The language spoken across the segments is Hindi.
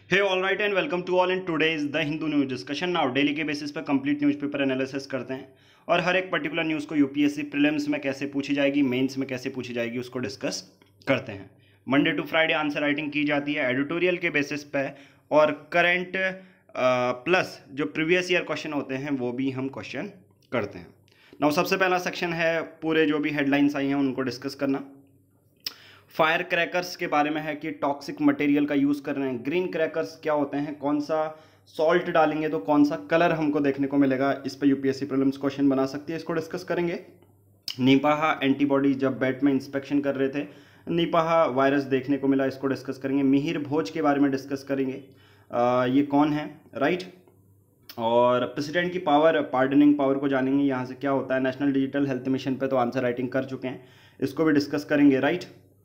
Hey all right and welcome to all in today's the Hindu news discussion. Now daily के बेसिस पे कंप्लीट न्यूज़पेपर एनालिसिस करते हैं और हर एक पर्टिकुलर न्यूज़ को यूपीएससी प्रीलिम्स में कैसे पूछी जाएगी, मेंस में कैसे पूछी जाएगी, उसको डिस्कस करते हैं। Monday to Friday answer writing की जाती है एडिटोरियल के बेसिस पे और करंट प्लस जो प्रीवियस ईयर क्वेश्चन होते हैं वो भी हम क्वेश्चन करते हैं। नाउ सबसे पहला सेक्शन है पूरे जो भी हेडलाइंस आई हैं उनको डिस्कस करना। फायर क्रैकर्स के बारे में है कि टॉक्सिक मटेरियल का यूज़ कर रहे हैं। ग्रीन क्रैकर्स क्या होते हैं, कौन सा सॉल्ट डालेंगे तो कौन सा कलर हमको देखने को मिलेगा, इस पर यूपीएससी प्रीलिम्स क्वेश्चन बना सकती है, इसको डिस्कस करेंगे। निपाहा एंटीबॉडी जब बैट में इंस्पेक्शन कर रहे थे निपाहा वायरस देखने को मिला, इसको डिस्कस करेंगे। मिहिर भोज के बारे में डिस्कस करेंगे, ये कौन है, राइट। और प्रेसिडेंट की पावर, पार्डनिंग पावर को जानेंगे, यहाँ से क्या होता है। नेशनल डिजिटल हेल्थ मिशन पे तो आंसर राइटिंग कर चुके हैं, इसको भी डिस्कस करेंगे, राइट।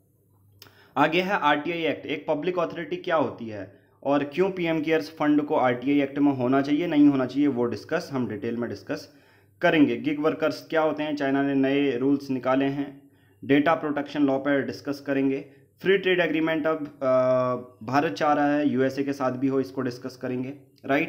आगे है आरटीआई एक्ट, एक पब्लिक अथॉरिटी क्या होती है और क्यों पीएम केयर्स फंड को आरटीआई एक्ट में होना चाहिए नहीं होना चाहिए, वो डिस्कस हम डिटेल में डिस्कस करेंगे। गिग वर्कर्स क्या होते हैं, चाइना ने नए रूल्स निकाले हैं। डेटा प्रोटेक्शन लॉ पर डिस्कस करेंगे। फ्री ट्रेड एग्रीमेंट अब भारत चाह रहा है यूएसए के साथ भी हो, इसको डिस्कस करेंगे, राइट।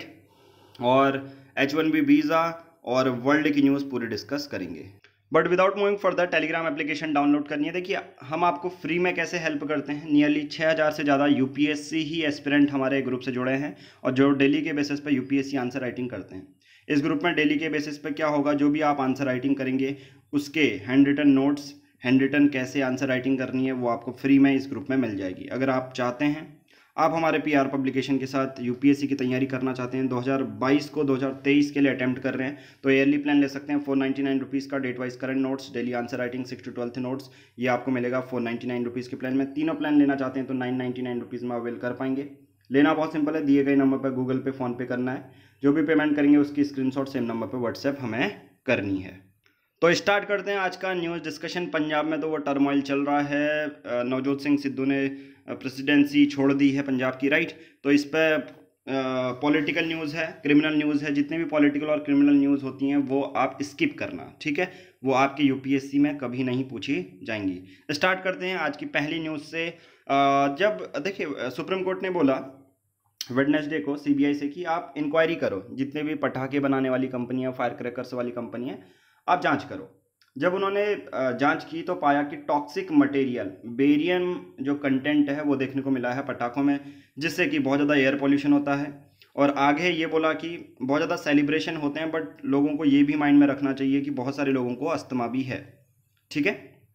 और H1B वीज़ा और वर्ल्ड की न्यूज़ पूरी डिस्कस करेंगे। But without moving further, telegram application download करनी है। देखिए हम आपको फ्री में कैसे हेल्प करते हैं। नियरली 6000 से ज़्यादा यूपीएससी ही एस्पिरेंट हमारे ग्रुप से जुड़े हैं और जो डेली के बेसिस पे यूपीएससी आंसर राइटिंग करते हैं। इस ग्रुप में डेली के बेसिस पे क्या होगा, जो भी आप आंसर राइटिंग करेंगे उसके handwritten notes, handwritten कैसे आंसर राइटिंग करनी है वो आपको फ्री में इस ग्रुप में मिल जाएगी। अगर आप चाहते हैं, आप हमारे पीआर पब्लिकेशन के साथ यूपीएससी की तैयारी करना चाहते हैं, 2022 को 2023 के लिए अटैम्प्ट कर रहे हैं, तो ईयरली प्लान ले सकते हैं। 499 रुपीज़ का date wise current notes, daily answer writing 6 to 12th notes, ये आपको मिलेगा 499 रुपीज़ के प्लान में। तीनों प्लान लेना चाहते हैं तो 999 रुपीज़ में अवेल कर पाएंगे। लेना बहुत सिंपल है, दिए गए नंबर पर गूगल पे, फ़ोन पे करना है। जो भी पेमेंट करेंगे उसकी स्क्रीनशॉट सेम नंबर पर व्हाट्सएप हमें करनी है। तो स्टार्ट करते हैं आज का न्यूज़ डिस्कशन। पंजाब में तो वो टर्मोइल चल रहा है, नवजोत सिंह सिद्धू ने प्रेसिडेंसी छोड़ दी है पंजाब की, राइट। तो इस पर पॉलिटिकल न्यूज़ है, क्रिमिनल न्यूज़ है, जितने भी पॉलिटिकल और क्रिमिनल न्यूज़ होती हैं वो आप स्किप करना, ठीक है। वो आपके यूपीएससी में कभी नहीं पूछी जाएंगी। स्टार्ट करते हैं आज की पहली न्यूज़ से। जब देखिए सुप्रीम कोर्ट ने बोला वेडनेसडे को सीबीआई से कि आप इंक्वायरी करो, जितने भी पटाखे बनाने वाली कंपनियां, फायर क्रैकर्स वाली कंपनी है, आप जांच करो। जब उन्होंने जांच की तो पाया कि टॉक्सिक मटेरियल बेरियम जो कंटेंट है वो देखने को मिला है पटाखों में, जिससे कि बहुत ज़्यादा एयर पोल्यूशन होता है। और आगे ये बोला कि बहुत ज़्यादा सेलिब्रेशन होते हैं बट लोगों को ये भी माइंड में रखना चाहिए कि बहुत सारे लोगों को अस्थमा भी है, ठीक है।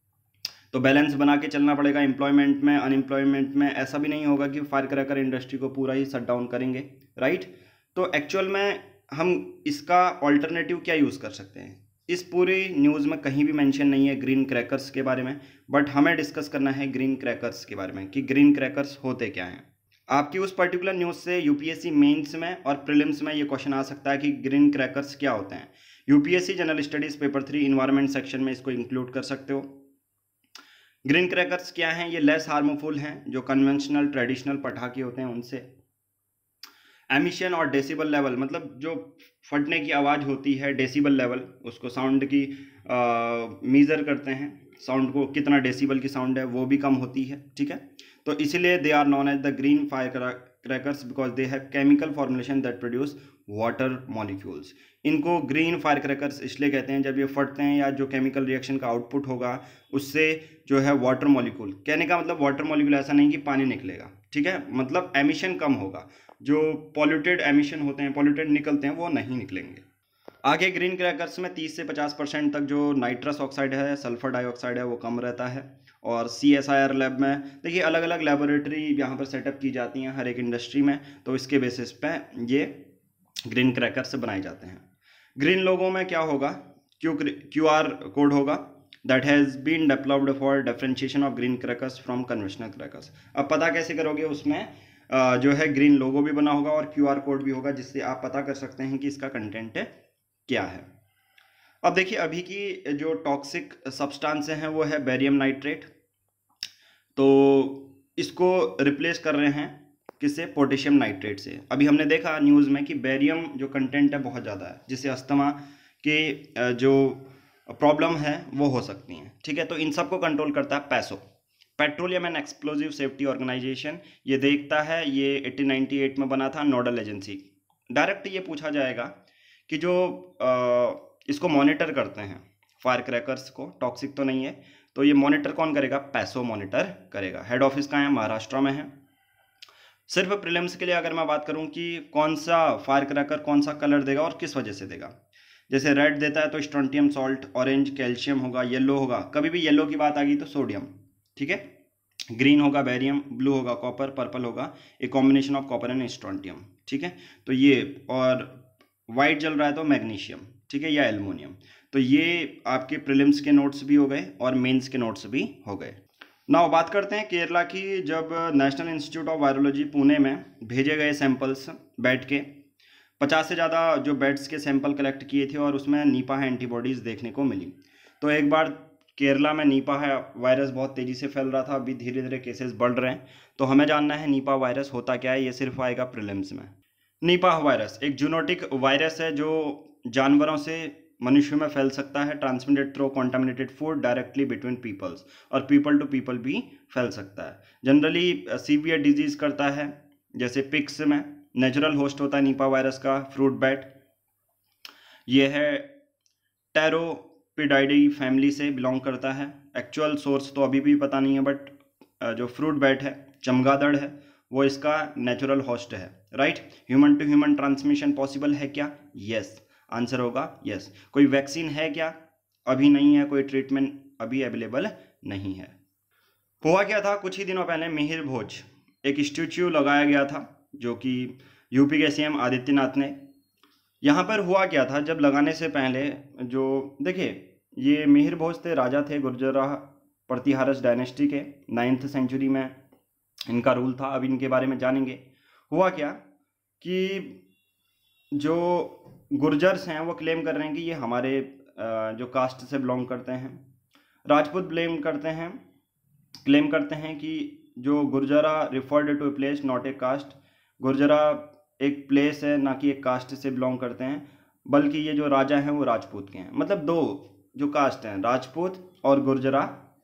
तो बैलेंस बना के चलना पड़ेगा एम्प्लॉयमेंट में, अनएम्प्लॉयमेंट में। ऐसा भी नहीं होगा कि फायर क्रैकर इंडस्ट्री को पूरा ही शट डाउन करेंगे, राइट। तो एक्चुअल में हम इसका ऑल्टरनेटिव क्या यूज़ कर सकते हैं, इस पूरी न्यूज़ में कहीं भी मेंशन नहीं है ग्रीन क्रैकर्स के बारे में। बट हमें डिस्कस करना है ग्रीन क्रैकर्स के बारे में कि ग्रीन क्रैकर्स होते क्या हैं। आपकी उस पर्टिकुलर न्यूज़ से यूपीएससी मेंस में और प्रीलिम्स में ये क्वेश्चन आ सकता है कि ग्रीन क्रैकर्स क्या होते हैं। UPSC general studies paper 3 environment section में इसको इंक्लूड कर सकते हो। ग्रीन क्रैकर्स क्या हैं, ये लेस हार्मफुल हैं जो कन्वेंशनल ट्रेडिशनल पटाखे होते हैं उनसे। एमिशन और डेसिबल लेवल, मतलब जो फटने की आवाज़ होती है, डेसिबल लेवल, उसको साउंड की मीज़र करते हैं, साउंड को कितना डेसिबल की साउंड है वो भी कम होती है, ठीक है। तो इसीलिए they are known as the green fire crackers because they have chemical formulation that produce water molecules. इनको ग्रीन फायर क्रैकर्स इसलिए कहते हैं जब ये फटते हैं या जो केमिकल रिएक्शन का आउटपुट होगा उससे जो है वाटर मॉलिक्यूल, कहने का मतलब वाटर मॉलिक्यूल ऐसा नहीं कि पानी निकलेगा, ठीक है, मतलब एमिशन कम होगा, जो पॉल्यूटेड एमिशन होते हैं, पॉल्यूटेड निकलते हैं वो नहीं निकलेंगे। आगे ग्रीन क्रैकर्स में 30 से 50% तक जो नाइट्रस ऑक्साइड है, सल्फर डाइऑक्साइड है, वो कम रहता है। और CSIR लैब में देखिए अलग अलग लेबोरेटरी यहाँ पर सेटअप की जाती हैं हर एक इंडस्ट्री में, तो इसके बेसिस पे ये ग्रीन क्रैकर्स बनाए जाते हैं। ग्रीन लोगों में क्या होगा, QR कोड होगा that has been developed for differentiation of green crackers from conventional crackers. अब पता कैसे करोगे, उसमें जो है ग्रीन लोगो भी बना होगा और QR कोड भी होगा जिससे आप पता कर सकते हैं कि इसका कंटेंट क्या है। अब देखिए अभी की जो टॉक्सिक सब्सटेंस हैं वो है बेरियम नाइट्रेट, तो इसको रिप्लेस कर रहे हैं किससे, पोटेशियम नाइट्रेट से। अभी हमने देखा न्यूज़ में कि बेरियम जो कंटेंट है बहुत ज़्यादा है जिससे अस्थमा के जो प्रॉब्लम है वो हो सकती हैं, ठीक है। तो इन सबको कंट्रोल करता है PESO. Petroleum and explosive safety organisation ये देखता है, ये 1898 में बना था, नोडल एजेंसी। डायरेक्ट ये पूछा जाएगा कि जो इसको मॉनिटर करते हैं फायर क्रैकर्स को, टॉक्सिक तो नहीं है, तो ये मॉनिटर कौन करेगा? पैसो मॉनिटर करेगा। हेड ऑफिस कहाँ है? महाराष्ट्र में है। सिर्फ प्रीलिम्स के लिए अगर मैं बात करूं कि कौन सा फायर क्रैकर कौन सा कलर देगा और किस वजह से देगा, जैसे रेड देता है तो स्ट्रोंटियम सॉल्ट, ऑरेंज कैल्शियम होगा, येलो होगा, कभी भी येलो की बात आ गई तो सोडियम, ठीक है। ग्रीन होगा बेरियम, ब्लू होगा कॉपर, पर्पल होगा a combination of copper and strontium, ठीक है। तो ये, और वाइट जल रहा है तो मैग्नीशियम, ठीक है, या एल्युमिनियम। तो ये आपके प्रीलिम्स के नोट्स भी हो गए और मेंस के नोट्स भी हो गए। नाउ बात करते हैं केरला की। जब National Institute of Virology Pune में भेजे गए सैंपल्स बैट के, 50 से ज़्यादा जो बैट्स के सैंपल कलेक्ट किए थे और उसमें नीपाह एंटीबॉडीज़ देखने को मिली। तो एक बार केरला में नीपाह वायरस बहुत तेज़ी से फैल रहा था, अभी धीरे धीरे केसेस बढ़ रहे हैं। तो हमें जानना है नीपाह वायरस होता क्या है, ये सिर्फ आएगा प्रीलिम्स में। नीपाह वायरस एक जूनोटिक वायरस है जो जानवरों से मनुष्य में फैल सकता है, transmitted through contaminated food directly between peoples, और पीपल टू पीपल भी फैल सकता है। जनरली सीवियर डिजीज करता है, जैसे पिग्स में नेचुरल होस्ट होता है नीपाह वायरस का फ्रूट बैट। ये है टेरोपिडाइडी फैमिली से बिलोंग करता है। एक्चुअल सोर्स तो अभी भी पता नहीं है, बट जो फ्रूट बैट है, चमगादड़ है, वो इसका नेचुरल होस्ट है, right. Human to human transmission possible है क्या? यस, आंसर होगा यस। कोई वैक्सीन है क्या? अभी नहीं है, कोई ट्रीटमेंट अभी अवेलेबल नहीं है। हुआ क्या था, कुछ ही दिनों पहले मिहिर भोज एक स्टैच्यू लगाया गया था, जो कि यूपी के सीएम आदित्यनाथ ने। यहाँ पर हुआ क्या था, जब लगाने से पहले जो देखिए, ये मिहिर भोज थे, राजा थे गुर्जरा प्रतिहारस डायनेस्टी के, 9th सेंचुरी में इनका रूल था। अब इनके बारे में जानेंगे। हुआ क्या कि जो गुर्जर्स हैं वो क्लेम कर रहे हैं कि ये हमारे जो कास्ट से बिलोंग करते हैं। राजपूत क्लेम करते हैं कि जो Gurjara referred to a place not a caste, Gurjara एक प्लेस है, ना कि एक कास्ट से बिलोंग करते हैं, बल्कि ये जो राजा हैं वो राजपूत के हैं। मतलब दो जो कास्ट हैं, राजपूत और गुर्जरा।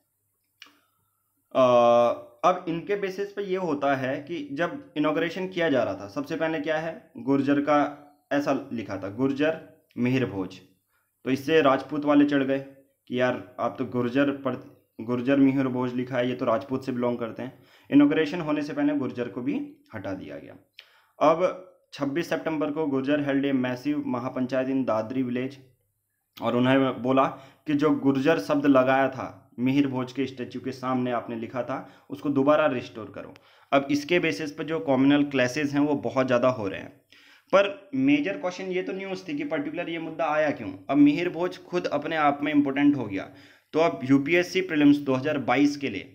अब इनके बेसिस पे ये होता है कि जब इनॉग्रेशन किया जा रहा था, सबसे पहले क्या है, गुर्जर का ऐसा लिखा था, गुर्जर मिहिर भोज। तो इससे राजपूत वाले चढ़ गए कि यार आप तो गुर्जर मिहिर भोज लिखा है, ये तो राजपूत से बिलोंग करते हैं। इनॉग्रेशन होने से पहले गुर्जर को भी हटा दिया गया। अब 26 सितंबर को Gurjar held a massive mahapanchayat in Dadri village, और उन्होंने बोला कि जो गुर्जर शब्द लगाया था मिहिर भोज के स्टैच्यू के सामने आपने लिखा था, उसको दोबारा रिस्टोर करो। अब इसके बेसिस पर जो कॉम्युनल क्लैसेस हैं वो बहुत ज़्यादा हो रहे हैं। पर मेजर क्वेश्चन ये तो न्यूज़ थी कि पर्टिकुलर ये मुद्दा आया क्यों। अब मिहिर भोज खुद अपने आप में इम्पोर्टेंट हो गया। तो अब यूपीएससी प्रीलिम्स 2022 के लिए,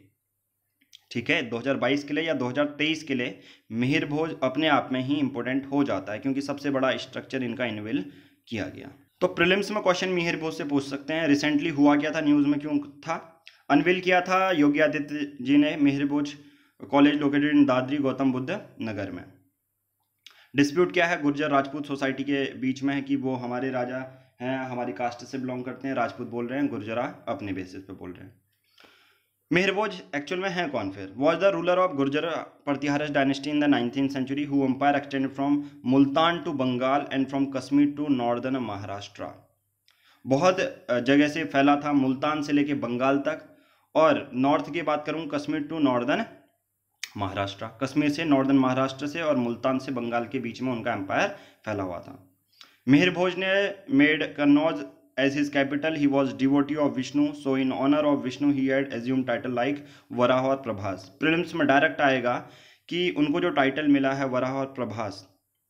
ठीक है, 2022 के लिए या 2023 के लिए मिहिर भोज अपने आप में ही इंपॉर्टेंट हो जाता है, क्योंकि सबसे बड़ा स्ट्रक्चर इनका इनवेल किया गया। तो प्रीलिम्स में क्वेश्चन मिहिर भोज से पूछ सकते हैं। रिसेंटली हुआ क्या था, न्यूज़ में क्यों था? अनवील किया था योगी आदित्य जी ने Mihir Bhoj college located in Dadri Gautam Buddh Nagar में। डिस्प्यूट क्या है, गुर्जर राजपूत सोसाइटी के बीच में है कि वो हमारे राजा हैं, हमारी कास्ट से बिलोंग करते हैं, राजपूत बोल रहे हैं, गुर्जरा अपने बेसिस पे बोल रहे हैं। मिहिर भोज एक्चुअल में है कौन फिर? Was the ruler of Gurjar Pratiharas dynasty in the 19th century who empire extended from Multan to Bengal and from Kashmir to northern Maharashtra. बहुत जगह से फैला था, मुल्तान से लेके बंगाल तक, और नॉर्थ की बात करूँ कश्मीर टू नॉर्दर्न महाराष्ट्र, कश्मीर से नॉर्दर्न महाराष्ट्र से और मुल्तान से बंगाल के बीच में उनका एम्पायर फैला हुआ था। मिहिर भोज ने made Kannauj as his capital. He was devotee of Vishnu, so in honour of Vishnu he had assume title like Varaha और प्रभास। प्रीलिम्स में डायरेक्ट आएगा कि उनको जो टाइटल मिला है वराह और प्रभास,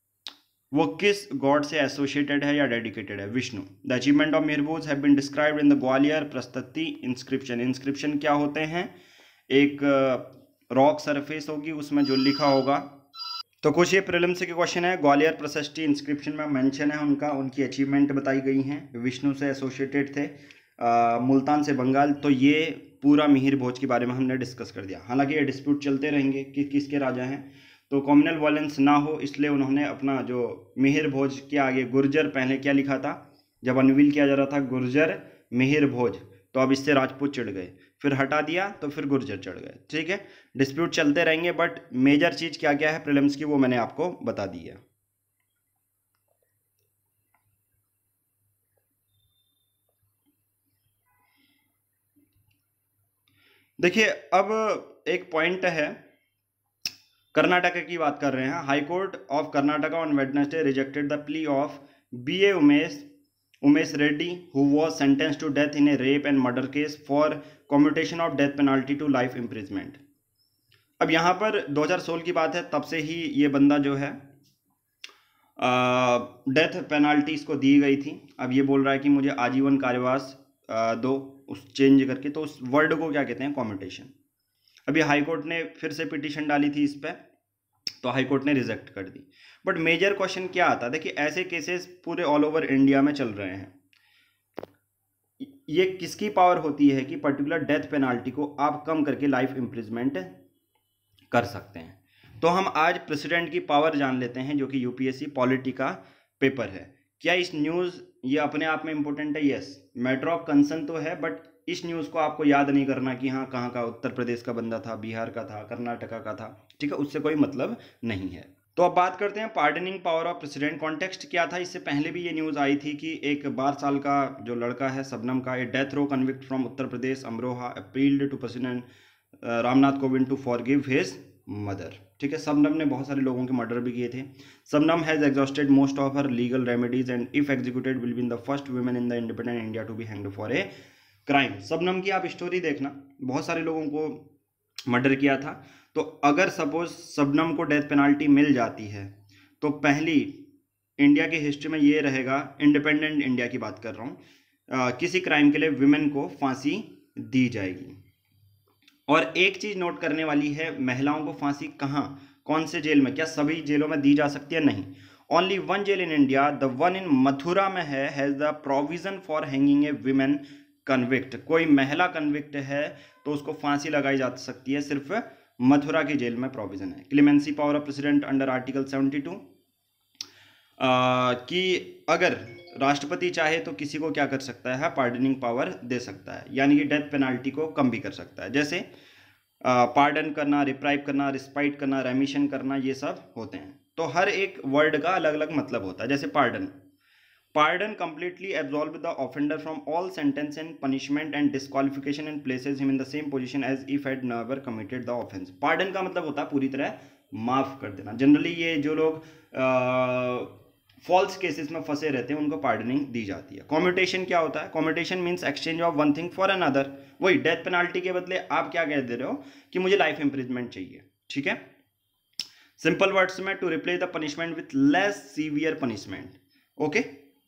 वो किस गॉड से एसोसिएटेड है या डेडिकेटेड है? Vishnu. The achievement of Mihir Bhoj have been described in the Gwalior प्रस्तुति इंस्क्रिप्शन। इंस्क्रिप्शन क्या होते हैं? एक रॉक सरफेस होगी, उसमें जो लिखा होगा। तो कुछ ये प्रीलिम्स के क्वेश्चन है। ग्वालियर प्रशस्ति इंस्क्रिप्शन में मेंशन है उनकी अचीवमेंट बताई गई हैं, विष्णु से एसोसिएटेड थे, मुल्तान से बंगाल। तो ये पूरा मिहिर भोज के बारे में हमने डिस्कस कर दिया। हालांकि ये डिस्प्यूट चलते रहेंगे कि किसके राजा हैं, तो कॉम्युनल वायलेंस ना हो इसलिए उन्होंने अपना जो मिहिर भोज के आगे गुर्जर पहले क्या लिखा था, जब अनवील किया जा रहा था गुर्जर मिहिर भोज, तो अब इससे राजपूत चिढ़ गए फिर हटा दिया तो फिर गुर्जर चढ़ गए। ठीक है, डिस्प्यूट चलते रहेंगे, बट मेजर चीज़ क्या क्या है प्रीलिम्स की वो मैंने आपको बता दी है। देखिए, अब एक पॉइंट है, कर्नाटका की बात कर रहे हैं। High Court of Karnataka on Wednesday rejected the plea of BA Umesh Reddy who was sentenced to death in a rape and murder case for commutation of death penalty to life imprisonment. अब यहाँ पर 2016 की बात है, तब से ही ये बंदा जो है डेथ पेनाल्टी इसको दी गई थी। अब ये बोल रहा है कि मुझे आजीवन कारावास दो, उस चेंज करके, तो उस वर्ड को क्या कहते हैं, कम्यूटेशन। अभी हाई कोर्ट ने फिर से पिटीशन डाली थी इस पर, तो हाई कोर्ट ने रिजेक्ट कर दी। बट मेजर क्वेश्चन क्या आता है, देखिए ऐसे केसेस पूरे ऑल ओवर इंडिया में चल रहे हैं। ये किसकी पावर होती है कि पर्टिकुलर डेथ पेनाल्टी को आप कम करके लाइफ इम्प्रिजमेंट कर सकते हैं। तो हम आज प्रेसिडेंट की पावर जान लेते हैं, जो कि यूपीएससी पॉलिटी का पेपर है। क्या इस न्यूज़ ये अपने आप में इंपॉर्टेंट है? यस, मैटर ऑफ कंसर्न तो है, बट इस न्यूज़ को आपको याद नहीं करना कि हाँ कहाँ का, उत्तर प्रदेश का बंदा था, बिहार का था, कर्नाटका का था। ठीक है, उससे कोई मतलब नहीं है। तो अब बात करते हैं pardoning power of president. Context क्या था, इससे पहले भी ये न्यूज़ आई थी कि एक 12 साल का जो लड़का है शबनम का, a death row convict from Uttar Pradesh Amroha appealed to president Ramnath Kovind to forgive his mother. ठीक है, शबनम ने बहुत सारे लोगों के मर्डर भी किए थे। Shabnam has exhausted most of her legal remedies and if executed will be the first woman in the independent India to be hanged for a crime. Shabnam की आप स्टोरी देखना, बहुत सारे लोगों को मर्डर किया था। तो अगर सपोज शबनम को डेथ पेनाल्टी मिल जाती है तो पहली इंडिया की हिस्ट्री में ये रहेगा, इंडिपेंडेंट इंडिया की बात कर रहा हूँ, किसी क्राइम के लिए विमेन को फांसी दी जाएगी। और एक चीज नोट करने वाली है, महिलाओं को फांसी कहाँ, कौन से जेल में, क्या सभी जेलों में दी जा सकती है? नहीं। Only one jail in India, the one in Mathura में has the provision for hanging a women convict. कोई महिला कन्विक्ट है तो उसको फांसी लगाई जा सकती है, सिर्फ मथुरा की जेल में प्रोविजन है। Clemency power of president under article 72 कि अगर राष्ट्रपति चाहे तो किसी को क्या कर सकता है, पार्डनिंग पावर दे सकता है, यानी कि डेथ पेनाल्टी को कम भी कर सकता है। जैसे पार्डन करना, रिप्राइव करना, रिस्पाइट करना, रेमिशन करना, ये सब होते हैं। तो हर एक वर्ड का अलग अलग मतलब होता है। जैसे pardon, pardon completely absolve the offender from all sentence and punishment and disqualification and places him in the same position as if had never committed the offence. Pardon का मतलब होता है पूरी तरह माफ कर देना। जनरली ये जो लोग फॉल्स केसेस में फंसे रहते हैं उनको पार्डनिंग दी जाती है। कॉम्यूटेशन क्या होता है? Commutation means exchange of one thing for another. वही डेथ पेनाल्टी के बदले आप क्या कह दे रहे हो कि मुझे लाइफ इंप्रिजमेंट चाहिए। ठीक है, सिंपल वर्ड्स में, to replace the punishment with less severe punishment. Okay.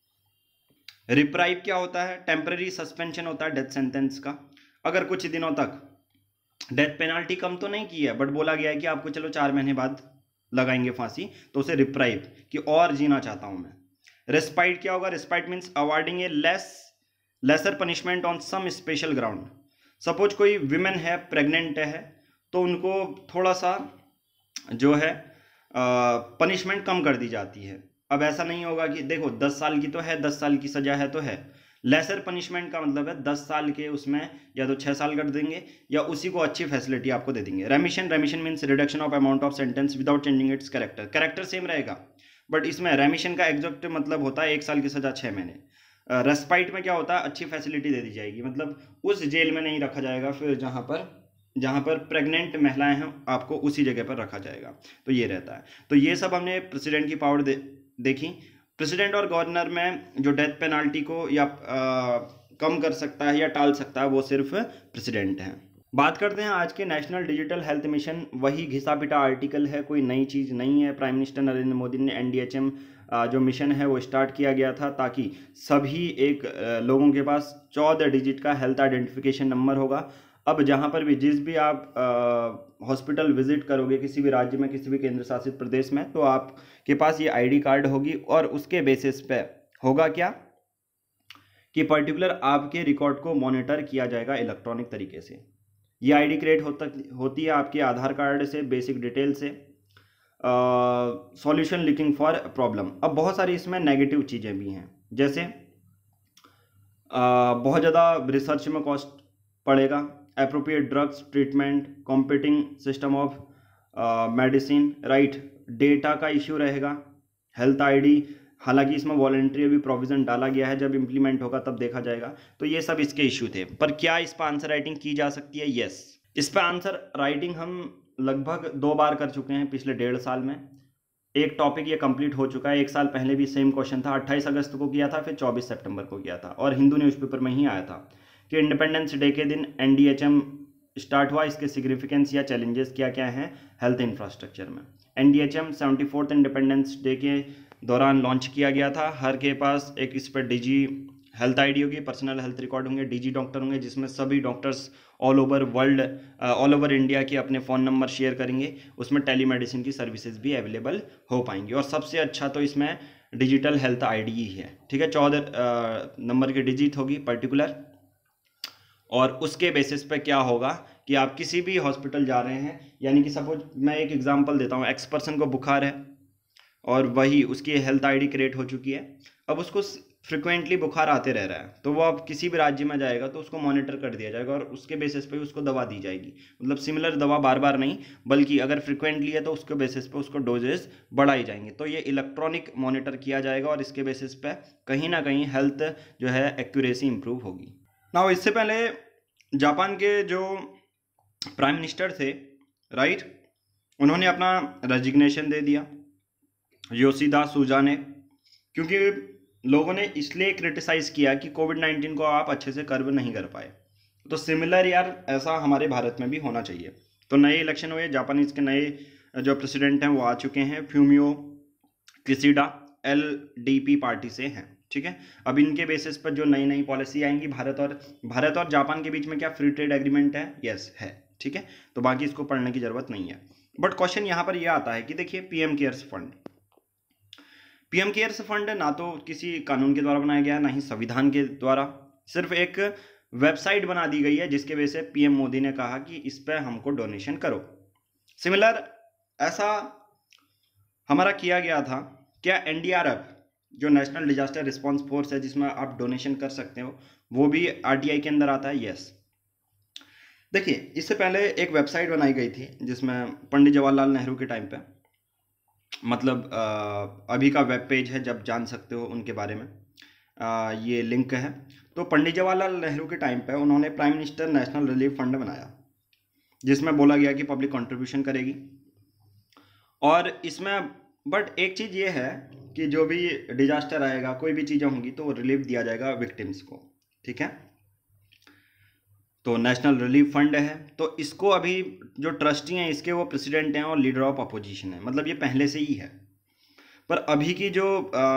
Reprieve क्या होता है? टेम्पररी सस्पेंशन होता है डेथ सेंटेंस का। अगर कुछ दिनों तक डेथ पेनाल्टी कम तो नहीं की है, बट बोला गया है कि आपको चलो 4 महीने बाद लगाएंगे फांसी, तो उसे रिप्राइव कि और जीना चाहता हूं मैं। रेस्पाइट क्या होगा? Respite means awarding a lesser punishment on some special ground. Suppose कोई विमेन है, प्रेग्नेंट है, तो उनको थोड़ा सा जो है पनिशमेंट कम कर दी जाती है। अब ऐसा नहीं होगा कि देखो 10 साल की तो है, 10 साल की सजा है तो है। लेसर पनिशमेंट का मतलब है 10 साल के उसमें या तो 6 साल कर देंगे या उसी को अच्छी फैसिलिटी आपको दे देंगे। Remission means reduction of amount of sentence without changing its character same रहेगा, बट इसमें रेमिशन का एग्जैक्ट मतलब होता है 1 साल की सजा 6 महीने। रेस्पाइट में क्या होता है? अच्छी फैसिलिटी दे दी जाएगी, मतलब उस जेल में नहीं रखा जाएगा, फिर जहाँ पर प्रेग्नेंट महिलाएं हैं आपको उसी जगह पर रखा जाएगा। तो ये रहता है। तो ये सब हमने प्रेसिडेंट की पावर देखी। प्रेसिडेंट और गवर्नर में जो डेथ पेनाल्टी को या कम कर सकता है या टाल सकता है वो सिर्फ प्रेसिडेंट है। बात करते हैं आज के नेशनल डिजिटल हेल्थ मिशन। वही घिसा पिटा आर्टिकल है, कोई नई चीज़ नहीं है। प्राइम मिनिस्टर नरेंद्र मोदी ने NDHM जो मिशन है वो स्टार्ट किया गया था ताकि सभी लोगों के पास 14 डिजिट का हेल्थ आइडेंटिफिकेशन नंबर होगा। अब जहाँ पर भी जिस भी आप हॉस्पिटल विजिट करोगे किसी भी राज्य में, किसी भी केंद्र शासित प्रदेश में, तो आपके पास ये ID कार्ड होगी और उसके बेसिस पे होगा क्या कि पर्टिकुलर आपके रिकॉर्ड को मॉनिटर किया जाएगा इलेक्ट्रॉनिक तरीके से। ये ID क्रिएट होती है आपके आधार कार्ड से, बेसिक डिटेल से। Solution looking for problem. अब बहुत सारी इसमें नेगेटिव चीज़ें भी हैं, जैसे बहुत ज़्यादा रिसर्च में कॉस्ट पड़ेगा, appropriate drugs, treatment, competing system of medicine, right. Data का इश्यू रहेगा, हेल्थ आईडी, हालांकि इसमें वॉलंटरी अभी प्रोविजन डाला गया है, जब इम्प्लीमेंट होगा तब देखा जाएगा। तो ये सब इसके इश्यू थे। पर क्या इस पर आंसर राइटिंग की जा सकती है? यस, इस पर आंसर राइटिंग हम लगभग 2 बार कर चुके हैं पिछले 1.5 साल में। एक टॉपिक ये कंप्लीट हो चुका है, 1 साल पहले भी सेम क्वेश्चन था, 28 अगस्त को किया था, फिर 24 सितंबर को किया था, और हिंदू न्यूज़पेपर में ही आया था कि इंडिपेंडेंस डे के दिन NDHM स्टार्ट हुआ। इसके सिग्निफिकेंस या चैलेंजेस क्या क्या हैं हेल्थ इंफ्रास्ट्रक्चर में। NDHM 74th इंडिपेंडेंस डे के दौरान लॉन्च किया गया था। हर के पास एक इस पर डिजी हेल्थ आईडी होगी, पर्सनल हेल्थ रिकॉर्ड होंगे, डिजी डॉक्टर होंगे, जिसमें सभी doctors all over world, all over India के अपने फ़ोन नंबर शेयर करेंगे। उसमें टेलीमेडिसिन की सर्विसेज भी अवेलेबल हो पाएंगी। और सबसे अच्छा तो इसमें डिजिटल हेल्थ आईडी ही है, ठीक है। 14 नंबर की डिजिट होगी पर्टिकुलर, और उसके बेसिस पे क्या होगा कि आप किसी भी हॉस्पिटल जा रहे हैं, यानी कि सपोज मैं एक एग्जांपल देता हूँ, एक्स पर्सन को बुखार है और वही उसकी हेल्थ आईडी क्रिएट हो चुकी है। अब उसको फ्रिक्वेंटली बुखार आते रह रहा है, तो वो अब किसी भी राज्य में जाएगा तो उसको मॉनिटर कर दिया जाएगा और उसके बेसिस पे उसको दवा दी जाएगी। मतलब सिमिलर दवा बार बार नहीं, बल्कि अगर फ्रिक्वेंटली है तो उसके बेसिस पे उसको डोजेस बढ़ाई जाएंगे। तो ये इलेक्ट्रॉनिक मॉनिटर किया जाएगा और इसके बेसिस पे कहीं ना कहीं हेल्थ जो है एक्यूरेसी इंप्रूव होगी। ना इससे पहले जापान के जो प्राइम मिनिस्टर थे, राइट, उन्होंने अपना रेजिग्नेशन दे दिया, योशिदा सुगा ने, क्योंकि लोगों ने इसलिए क्रिटिसाइज किया कि कोविड-19 को आप अच्छे से कर्व नहीं कर पाए। तो सिमिलर यार ऐसा हमारे भारत में भी होना चाहिए। तो नए इलेक्शन हुए, जापानीज के नए जो प्रेसिडेंट हैं वो आ चुके हैं, फ्यूमियो किशिडा LDP पार्टी से हैं, ठीक है। अब इनके बेसिस पर जो नई नई पॉलिसी आएंगी, भारत और जापान के बीच में क्या फ्री ट्रेड एग्रीमेंट है? यस है, ठीक है। तो बाकी इसको पढ़ने की जरूरत नहीं है। बट क्वेश्चन यहाँ पर यह आता है कि देखिए पीएम केयर्स फंड ना तो किसी कानून के द्वारा बनाया गया, ना ही संविधान के द्वारा, सिर्फ एक वेबसाइट बना दी गई है जिसके वजह से पीएम मोदी ने कहा कि इस पर हमको डोनेशन करो। सिमिलर ऐसा हमारा किया गया था क्या? NDRF जो नेशनल डिजास्टर रिस्पांस फोर्स है, जिसमें आप डोनेशन कर सकते हो, वो भी RTI के अंदर आता है। यस, देखिए इससे पहले एक वेबसाइट बनाई गई थी जिसमें पंडित जवाहरलाल नेहरू के टाइम पे, मतलब अभी का वेब पेज है, जब जान सकते हो उनके बारे में, ये लिंक है। तो पंडित जवाहरलाल नेहरू के टाइम पे उन्होंने prime minister national relief fund बनाया, जिसमें बोला गया कि पब्लिक कंट्रीब्यूशन करेगी। और इसमें बट एक चीज़ ये है कि जो भी डिजास्टर आएगा, कोई भी चीज़ें होंगी, तो रिलीफ दिया जाएगा विक्टिम्स को, ठीक है। तो नेशनल रिलीफ फंड है, तो इसको अभी जो ट्रस्टी हैं इसके, वो प्रेसिडेंट हैं और लीडर ऑफ अपोजिशन है, मतलब ये पहले से ही है। पर अभी की जो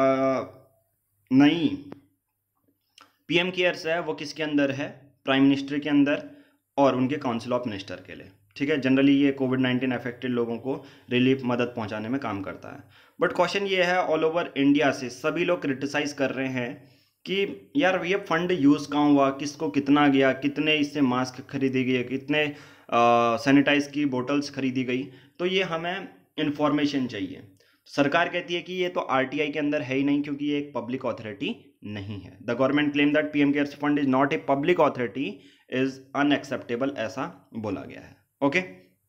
नई पीएम केयर्स है वो किसके अंदर है? प्राइम मिनिस्टर के अंदर और उनके काउंसिल ऑफ मिनिस्टर के लिए, ठीक है। जनरली ये कोविड-19 अफेक्टेड लोगों को रिलीफ मदद पहुंचाने में काम करता है। बट क्वेश्चन ये है, ऑल ओवर इंडिया से सभी लोग क्रिटिसाइज कर रहे हैं कि यार ये फंड यूज़ कहाँ हुआ, किसको कितना गया, कितने इससे मास्क खरीदी गए, कितने सैनिटाइज की बोतल्स खरीदी गई। तो ये हमें इंफॉर्मेशन चाहिए। सरकार कहती है कि ये तो RTI के अंदर है ही नहीं, क्योंकि ये एक पब्लिक ऑथोरिटी नहीं है। The government claim that PM cares fund is not a public authority is unacceptable, ऐसा बोला गया है। ओके,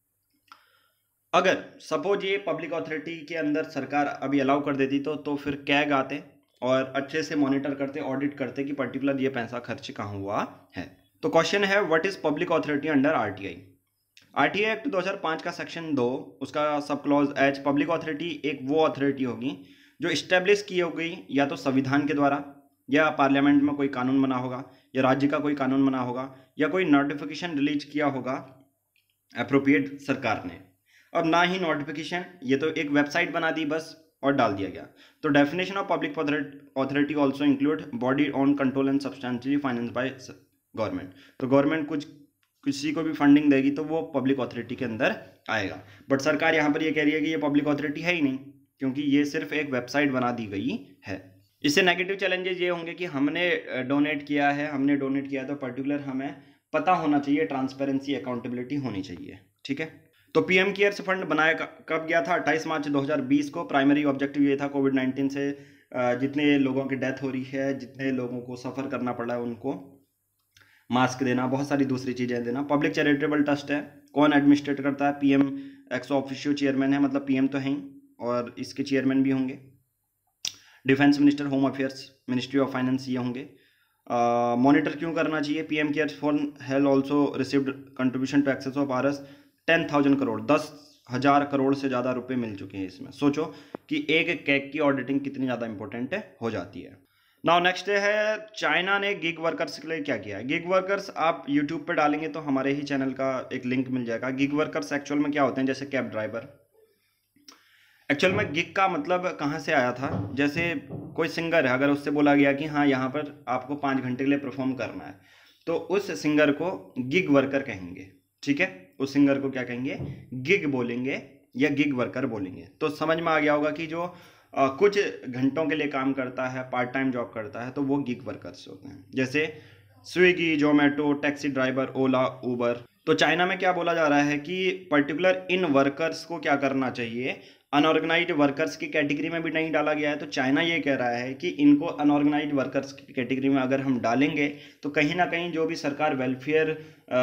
अगर सपोज ये पब्लिक ऑथोरिटी के अंदर सरकार अभी अलाउ कर देती तो फिर कैग आते और अच्छे से मॉनिटर करते, ऑडिट करते कि पर्टिकुलर ये पैसा खर्च कहाँ हुआ है। तो क्वेश्चन है, what is public authority under RTI? RTI act 2005 का सेक्शन 2, उसका sub clause H, public authority एक वो ऑथोरिटी होगी जो इस्टेब्लिश की हो गई या तो संविधान के द्वारा, या पार्लियामेंट में कोई कानून बना होगा, या राज्य का कोई कानून बना होगा, या कोई नोटिफिकेशन रिलीज किया होगा अप्रोप्रिएट सरकार ने। अब ना ही नोटिफिकेशन, ये तो एक वेबसाइट बना दी बस और डाल दिया गया। तो definition of public authority also include body on control and substantially finance by government. तो गवर्नमेंट किसी को भी फंडिंग देगी तो वो पब्लिक ऑथोरिटी के अंदर आएगा। बट सरकार यहाँ पर ये कह रही है कि ये पब्लिक ऑथोरिटी है ही नहीं, क्योंकि ये सिर्फ एक वेबसाइट बना दी गई है। इससे नेगेटिव चैलेंजेस ये होंगे कि हमने डोनेट किया है तो पर्टिकुलर हमें पता होना चाहिए, ट्रांसपेरेंसी, अकाउंटेबिलिटी होनी चाहिए, ठीक है। तो पीएम केयर्स फंड बनाया कब गया था? 28 मार्च 2020 को। प्राइमरी ऑब्जेक्टिव ये था कोविड-19 से जितने लोगों की डेथ हो रही है, जितने लोगों को सफ़र करना पड़ा है, उनको मास्क देना, बहुत सारी दूसरी चीज़ें देना। पब्लिक चैरिटेबल ट्रस्ट है, कौन एडमिनिस्ट्रेट करता है? पीएम एक्स ऑफिशियो चेयरमैन है, मतलब पीएम तो हैं ही और इसके चेयरमैन भी होंगे। Defence minister, home affairs, ministry of finance ये होंगे। मॉनिटर क्यों करना चाहिए? PM cares fund has also received contribution to excess of RS 10,000 crore, 10,000 crore से ज़्यादा रुपए मिल चुके हैं इसमें। सोचो कि एक कैग की ऑडिटिंग कितनी ज़्यादा इंपॉर्टेंट हो जाती है। नाउ नेक्स्ट है, चाइना ने गिग वर्कर्स के लिए क्या किया है? गिग वर्कर्स आप यूट्यूब पे डालेंगे तो हमारे ही चैनल का एक लिंक मिल जाएगा। गिग वर्कर्स एक्चुअल में क्या होते हैं? जैसे कैब ड्राइवर। एक्चुअल में गिग का मतलब कहाँ से आया था? जैसे कोई सिंगर है, अगर उससे बोला गया कि हाँ यहाँ पर आपको 5 घंटे के लिए परफॉर्म करना है, तो उस सिंगर को गिग वर्कर कहेंगे। ठीक है, उस सिंगर को क्या कहेंगे? गिग बोलेंगे या गिग वर्कर बोलेंगे। तो समझ में आ गया होगा कि जो कुछ घंटों के लिए काम करता है, पार्ट टाइम जॉब करता है, तो वो गिग वर्कर्स होते हैं। जैसे Swiggy, Zomato, taxi driver, Ola, Uber. तो चाइना में क्या बोला जा रहा है कि पर्टिकुलर इन वर्कर्स को क्या करना चाहिए? अनऑर्गेनाइज्ड वर्कर्स की कैटेगरी में भी नहीं डाला गया है। तो चाइना ये कह रहा है कि इनको अनऑर्गेनाइज्ड वर्कर्स की कैटेगरी में अगर हम डालेंगे तो कहीं ना कहीं जो भी सरकार वेलफेयर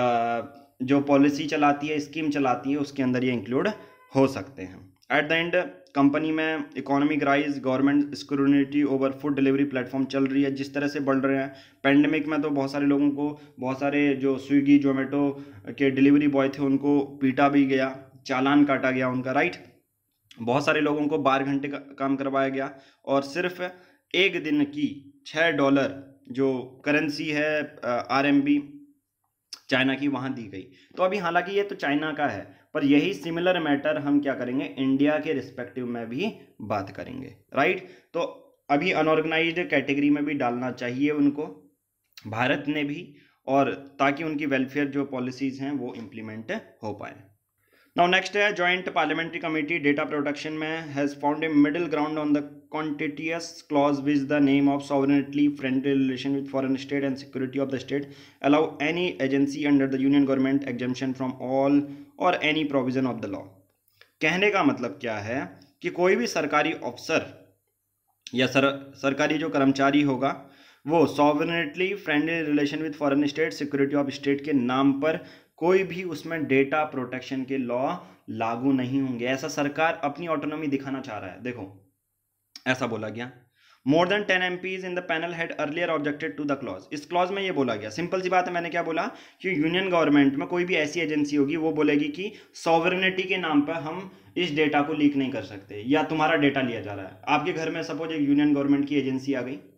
जो पॉलिसी चलाती है, स्कीम चलाती है, उसके अंदर ये इंक्लूड हो सकते हैं। एट द एंड कंपनी में economic rise, government scrutiny over food delivery platform चल रही है, जिस तरह से बढ़ रहे हैं। पेंडेमिक में तो बहुत सारे लोगों को, बहुत सारे जो स्विगी जोमेटो के डिलीवरी बॉय थे उनको पीटा भी गया, चालान काटा गया उनका, राइट। बहुत सारे लोगों को 12 घंटे का काम करवाया गया और सिर्फ एक दिन की $6 जो करेंसी है RMB चाइना की वहाँ दी गई। तो अभी हालांकि ये तो चाइना का है, पर यही सिमिलर मैटर हम क्या करेंगे? इंडिया के रिस्पेक्टिव में भी बात करेंगे, राइट। तो अभी अनऑर्गेनाइज्ड कैटेगरी में भी डालना चाहिए उनको, भारत ने भी, और ताकि उनकी वेलफेयर जो पॉलिसीज़ हैं वो इम्प्लीमेंट हो पाए। नाउ नेक्स्ट है, joint parliamentary committee data protection में has found a middle ground on the contentious clause which the name of sovereignty, friendly relation with foreign state and security of the state allow any agency under the union government exemption from all और any provision of the law. कहने का मतलब क्या है कि कोई भी सरकारी अफसर या सरकारी जो कर्मचारी होगा वो sovereignty, friendly relation with foreign state, security of state के नाम पर कोई भी उसमें डेटा प्रोटेक्शन के लॉ लागू नहीं होंगे। ऐसा सरकार अपनी ऑटोनॉमी दिखाना चाह रहा है। देखो ऐसा बोला गया, more than 10 MPs in the panel had earlier objected to the clause. इस क्लॉज में ये बोला गया, सिंपल सी बात है, मैंने क्या बोला कि यूनियन गवर्नमेंट में कोई भी ऐसी एजेंसी होगी वो बोलेगी कि सॉवरेनिटी के नाम पर हम इस डेटा को लीक नहीं कर सकते, या तुम्हारा डेटा लिया जा रहा है। आपके घर में सपोज एक यूनियन गवर्नमेंट की एजेंसी आ गई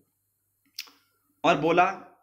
और बोला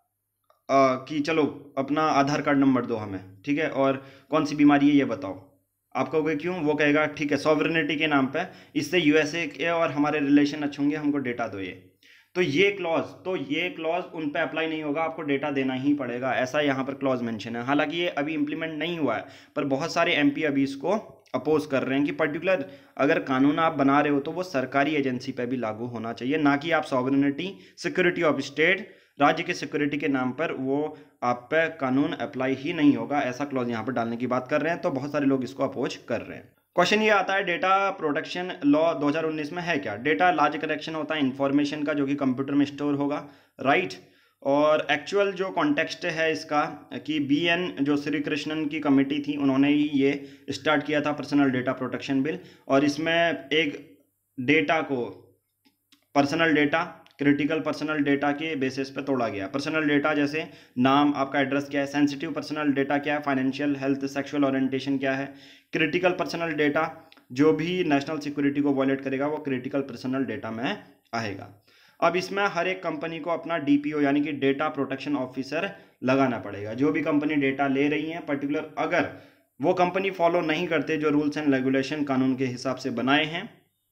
कि चलो अपना आधार कार्ड नंबर दो हमें, ठीक है, और कौन सी बीमारी है ये बताओ। आप कहोगे क्यों? वो कहेगा ठीक है, सॉवरेनिटी के नाम पे, इससे USA के और हमारे रिलेशन अच्छे होंगे, हमको डेटा दो ये। तो ये क्लॉज उन पे अप्लाई नहीं होगा, आपको डेटा देना ही पड़ेगा, ऐसा यहाँ पर क्लॉज मेंशन है। हालांकि ये अभी इंप्लीमेंट नहीं हुआ है, पर बहुत सारे MP अभी इसको अपोज कर रहे हैं कि पर्टिकुलर अगर कानून आप बना रहे हो तो वो सरकारी एजेंसी पे भी लागू होना चाहिए, ना कि आप सॉवरेनिटी, सिक्योरिटी ऑफ स्टेट, राज्य के सिक्योरिटी के नाम पर वो आप पे कानून अप्लाई ही नहीं होगा। ऐसा क्लॉज यहाँ पर डालने की बात कर रहे हैं, तो बहुत सारे लोग इसको अपोज कर रहे हैं। क्वेश्चन ये आता है, डेटा प्रोटेक्शन लॉ 2019 में है क्या? डेटा लार्ज कलेक्शन होता है इंफॉर्मेशन का जो कि कंप्यूटर में स्टोर होगा, राइट। और एक्चुअल जो कॉन्टेक्स्ट है इसका कि BN जो श्री कृष्णन की कमेटी थी, उन्होंने ही ये स्टार्ट किया था पर्सनल डेटा प्रोटेक्शन बिल। और इसमें एक डेटा को, personal data, critical personal data के बेसिस पे तोड़ा गया। पर्सनल डेटा जैसे नाम, आपका एड्रेस क्या है। सेंसिटिव पर्सनल डेटा क्या है? फाइनेंशियल, हेल्थ, सेक्सुअल ओरिएंटेशन क्या है। क्रिटिकल पर्सनल डेटा जो भी नेशनल सिक्योरिटी को वायलेट करेगा वो क्रिटिकल पर्सनल डेटा में आएगा। अब इसमें हर एक कंपनी को अपना DPO यानी कि डेटा प्रोटेक्शन ऑफिसर लगाना पड़ेगा। जो भी कंपनी डेटा ले रही है पर्टिकुलर, अगर वो कंपनी फॉलो नहीं करते जो रूल्स एंड रेगुलेशन कानून के हिसाब से बनाए हैं,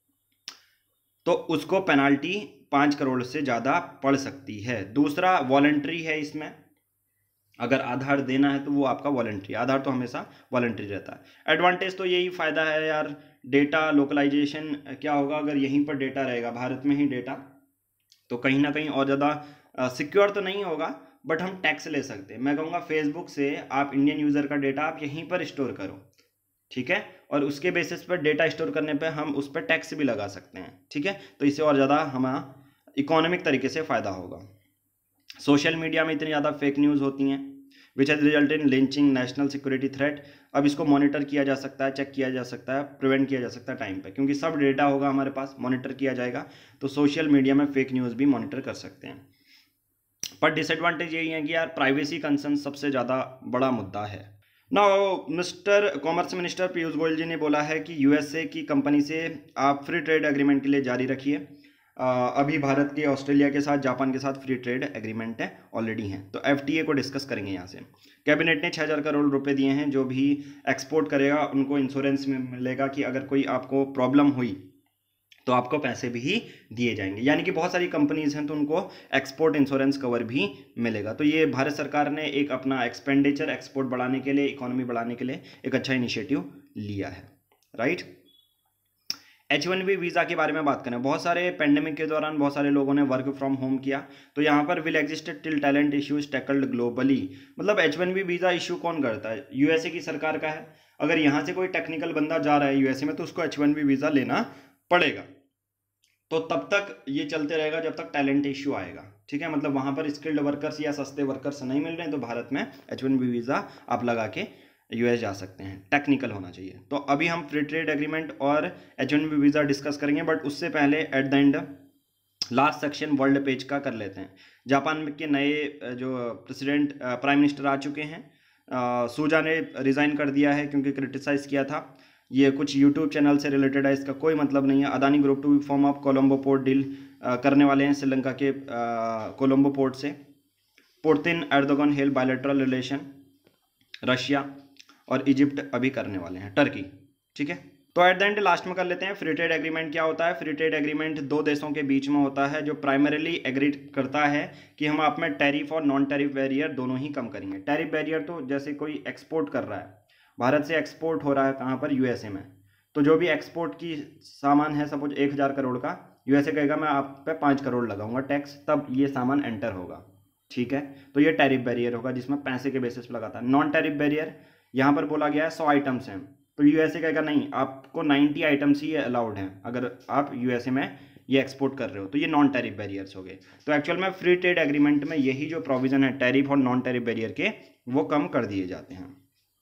तो उसको पेनाल्टी 5 करोड़ से ज़्यादा पड़ सकती है। दूसरा वॉलंटरी है इसमें, अगर आधार देना है तो वो आपका वॉलंटरी, आधार तो हमेशा वॉलंटरी रहता है। एडवांटेज तो यही फ़ायदा है यार, डेटा लोकलाइजेशन क्या होगा अगर यहीं पर डेटा रहेगा, भारत में ही डेटा, तो कहीं ना कहीं और ज़्यादा सिक्योर तो नहीं होगा, बट हम टैक्स ले सकते हैं। मैं कहूँगा फेसबुक से आप इंडियन यूज़र का डेटा आप यहीं पर स्टोर करो, ठीक है, और उसके बेसिस पर डेटा स्टोर करने पे हम उस पर टैक्स भी लगा सकते हैं, ठीक है। तो इससे और ज़्यादा हमारा इकोनॉमिक तरीके से फ़ायदा होगा। सोशल मीडिया में इतनी ज़्यादा फेक न्यूज़ होती हैं, which has result in lynching, national security threat. अब इसको मॉनिटर किया जा सकता है, चेक किया जा सकता है, प्रिवेंट किया जा सकता है टाइम पे, क्योंकि सब डेटा होगा हमारे पास, मॉनिटर किया जाएगा। तो सोशल मीडिया में फेक न्यूज़ भी मॉनिटर कर सकते हैं। पर डिसएडवांटेज यही है कि यार प्राइवेसी कंसर्न सबसे ज़्यादा बड़ा मुद्दा है। Now mister commerce minister Piyush Goyal ji ने बोला है कि यूएसए की कंपनी से आप फ्री ट्रेड एग्रीमेंट के लिए जारी रखिए। अभी भारत के, ऑस्ट्रेलिया के साथ, जापान के साथ फ्री ट्रेड एग्रीमेंट है, ऑलरेडी हैं। तो एफटीए को डिस्कस करेंगे यहाँ से। कैबिनेट ने 6,000 करोड़ रुपए दिए हैं, जो भी एक्सपोर्ट करेगा उनको इंश्योरेंस में मिलेगा कि अगर कोई आपको प्रॉब्लम हुई तो आपको पैसे भी दिए जाएंगे। यानी कि बहुत सारी कंपनीज हैं तो उनको एक्सपोर्ट इंश्योरेंस कवर भी मिलेगा। तो ये भारत सरकार ने एक अपना एक्सपेंडिचर एक्सपोर्ट बढ़ाने के लिए, इकोनॉमी बढ़ाने के लिए एक अच्छा इनिशिएटिव लिया है, राइट। H1B वीज़ा के बारे में बात करें, बहुत सारे पेंडेमिक के दौरान बहुत सारे लोगों ने वर्क फ्रॉम होम किया, तो यहाँ पर will existed till talent issues tackled globally. मतलब H1B वीज़ा इशू कौन करता है? यूएसए की सरकार का है। अगर यहाँ से कोई टेक्निकल बंदा जा रहा है यूएसए में तो उसको H1B वीज़ा लेना पड़ेगा। तो तब तक ये चलते रहेगा जब तक टैलेंट इश्यू आएगा, ठीक है। मतलब वहाँ पर स्किल्ड वर्कर्स या सस्ते वर्कर्स नहीं मिल रहे हैं तो भारत में H1B वीज़ा आप लगा के यूएस जा सकते हैं, टेक्निकल होना चाहिए। तो अभी हम फ्री ट्रेड एग्रीमेंट और H1B वीज़ा डिस्कस करेंगे, बट उससे पहले at the end last section world page का कर लेते हैं। जापान के नए जो प्रेसिडेंट प्राइम मिनिस्टर आ चुके हैं, सूजा ने रिज़ाइन कर दिया है क्योंकि क्रिटिसाइज़ किया था। ये कुछ यूट्यूब चैनल से रिलेटेड है, इसका कोई मतलब नहीं है। Adani group to form of Colombo port deal करने वाले हैं श्रीलंका के कोलंबो पोर्ट से। Putin Erdogan held bilateral relation, Russia और इजिप्ट अभी करने वाले हैं, टर्की, ठीक है। तो एट द एंड लास्ट में कर लेते हैं फ्री ट्रेड एग्रीमेंट क्या होता है। फ्री ट्रेड एग्रीमेंट दो देशों के बीच में होता है जो प्राइमरीली एग्री करता है कि हम आप में टैरिफ और नॉन टैरिफ बैरियर दोनों ही कम करेंगे। टैरिफ बैरियर तो जैसे कोई एक्सपोर्ट कर रहा है, भारत से एक्सपोर्ट हो रहा है कहाँ पर? यूएसए में। तो जो भी एक्सपोर्ट की सामान है, सपोज 1,000 करोड़ का, यूएसए कहेगा मैं आप पे 5 करोड़ लगाऊंगा टैक्स, तब ये सामान एंटर होगा, ठीक है। तो ये टैरिफ बैरियर होगा जिसमें पैसे के बेसिस पर लगाता है। नॉन टैरिफ बैरियर यहाँ पर बोला गया है 100 आइटम्स हैं, तो यूएसए कहेगा नहीं, आपको 90 आइटम्स ही अलाउड हैं अगर आप यूएसए में ये एक्सपोर्ट कर रहे हो। तो ये नॉन टैरिफ बैरियर्स हो गए। तो एक्चुअल में फ्री ट्रेड एग्रीमेंट में यही जो प्रोविजन है टैरिफ और नॉन टैरिफ बैरियर के, वो कम कर दिए जाते हैं।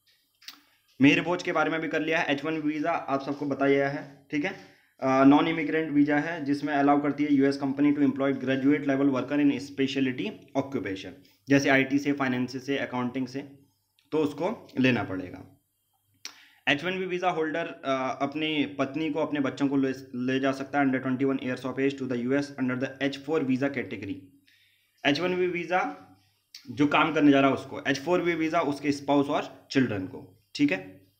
मेहरभोज के बारे में भी कर लिया है। H1 वीज़ा आप सबको बताया है, ठीक है। नॉन इमिग्रेंट वीज़ा है जिसमें अलाउ करती है US company to employ graduate level worker in specialty occupation, जैसे आईटी से, फाइनेंस से, अकाउंटिंग से, तो उसको लेना पड़ेगा। H1B वीज़ा होल्डर अपनी पत्नी को, अपने बच्चों को ले जा सकता है under 21 years of age to the US under the H4 visa category. H1B visa जो काम करने जा रहा है उसको, H4B वीज़ा उसके स्पाउस और चिल्ड्रन को, ठीक है।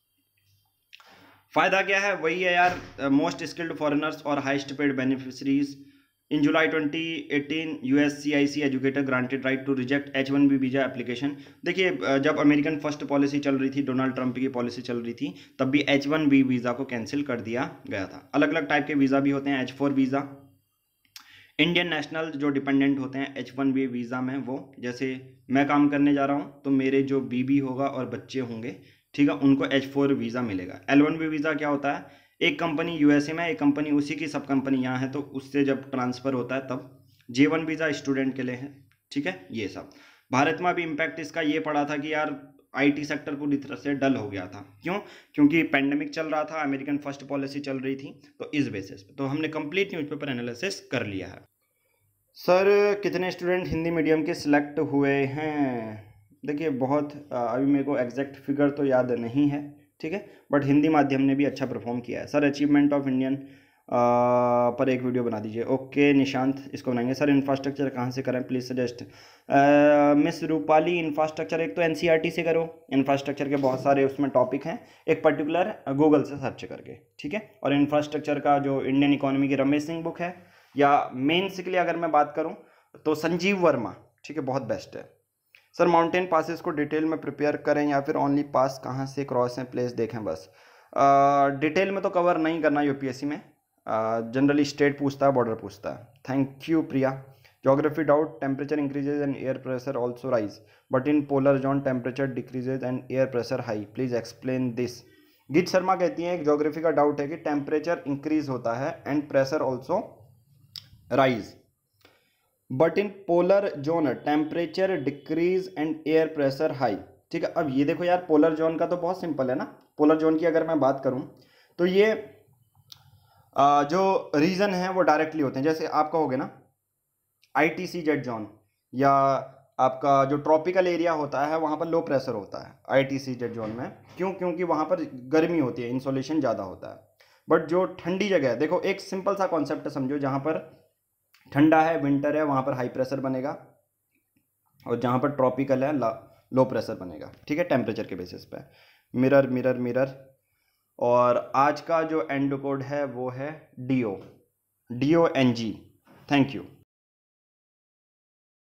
फायदा क्या है? वही है यार, मोस्ट स्किल्ड फॉरेनर्स और highest paid beneficiaries. In July 2018 USCIC educator granted right to reject H1B visa application. देखिए जब अमेरिकन फर्स्ट पॉलिसी चल रही थी, डोनाल्ड ट्रंप की पॉलिसी चल रही थी, तब भी H1B वीज़ा को कैंसिल कर दिया गया था। अलग अलग टाइप के वीज़ा भी होते हैं। H4 वीज़ा इंडियन नेशनल जो डिपेंडेंट होते हैं H1B वीज़ा में, वो जैसे मैं काम करने जा रहा हूँ तो मेरे जो बीबी होगा और बच्चे होंगे, ठीक है, उनको H4 वीज़ा मिलेगा। L1B वीज़ा क्या होता है? एक कंपनी यूएसए में, एक कंपनी उसी की सब कंपनी यहाँ है, तो उससे जब ट्रांसफ़र होता है तब। J1 वीज़ा स्टूडेंट के लिए है, ठीक है। ये सब भारत में भी इम्पैक्ट इसका ये पड़ा था कि यार आईटी सेक्टर पूरी तरह से डल हो गया था। क्यों? क्योंकि पेंडेमिक चल रहा था, अमेरिकन फर्स्ट पॉलिसी चल रही थी, तो इस बेसिस पे तो हमने कंप्लीट न्यूज़पेपर एनालिसिस कर लिया है। सर कितने स्टूडेंट हिंदी मीडियम के सिलेक्ट हुए हैं? देखिए बहुत अभी मेरे को एग्जैक्ट फिगर तो याद नहीं है, ठीक है, बट हिंदी माध्यम ने भी अच्छा परफॉर्म किया है। सर अचीवमेंट ऑफ इंडियन पर एक वीडियो बना दीजिए। ओके निशांत, इसको बनाएंगे। सर इंफ्रास्ट्रक्चर कहाँ से करें, please suggest. Miss Rupali, infrastructure एक तो एनसीईआरटी से करो, इंफ्रास्ट्रक्चर के बहुत सारे उसमें टॉपिक हैं, एक पर्टिकुलर गूगल से सर्च करके, ठीक है। और इंफ्रास्ट्रक्चर का जो इंडियन इकोनॉमी की रमेश सिंह बुक है, या मेंस के लिए अगर मैं बात करूं तो संजीव वर्मा, ठीक है, बहुत बेस्ट है। सर माउंटेन पासेस को डिटेल में प्रिपेयर करें या फिर ओनली पास कहाँ से क्रॉस हैं, प्लेस देखें बस। डिटेल में तो कवर नहीं करना यूपीएससी में, जनरली स्टेट पूछता है, बॉर्डर पूछता है। Thank you Priya. Geography doubt, temperature increases and air pressure also rise but in polar zone temperature decreases and air pressure high, please explain this. Geet Sharma कहती हैं एक ज्योग्राफी का डाउट है कि टेम्परेचर इंक्रीज होता है and pressure also rise. But in polar zone temperature decrease and air pressure high. ठीक है, अब ये देखो यार, पोलर जोन का तो बहुत सिंपल है ना। पोलर जोन की अगर मैं बात करूं तो ये जो रीजन है वो डायरेक्टली होते हैं। जैसे आप कहोगे ना ITC-Z जोन, या आपका जो ट्रॉपिकल एरिया होता है वहाँ पर लो प्रेशर होता है ITC-Z जोन में। क्यों? क्योंकि वहाँ पर गर्मी होती है, इंसोलेशन ज़्यादा होता है। बट जो ठंडी जगह है, देखो एक सिंपल सा कॉन्सेप्ट समझो, जहाँ पर ठंडा है, विंटर है, वहाँ पर हाई प्रेशर बनेगा, और जहाँ पर ट्रॉपिकल है लो प्रेशर बनेगा। ठीक है, टेम्परेचर के बेसिस पे। Mirror mirror mirror. और आज का जो एंड कोड है वो है DONG। Thank you.